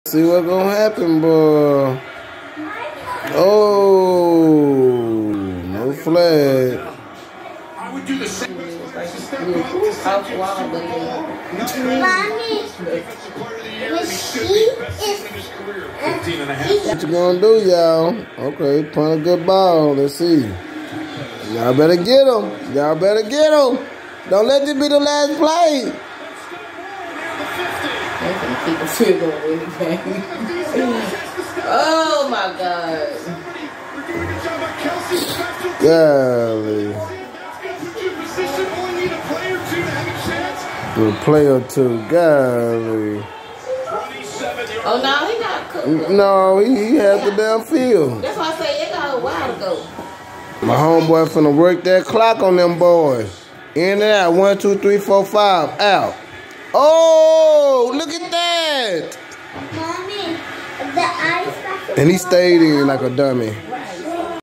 See what's gonna happen, boy. Oh, no flag. I would do the same. What you gonna do, y'all? Okay, punt a good ball. Let's see. Y'all better get him. Y'all better get him. Don't let this be the last play. They're gonna keep the field goal in the game. Oh my God. Golly. A play or two. Golly. Oh no, he not cooked. No, he had the damn field. That's why I say it got a while to go. My homeboy finna work that clock on them boys. In and out. 1, 2, 3, 4, 5. Out. Oh, look at that. Mommy, the ice. And he stayed in like a dummy.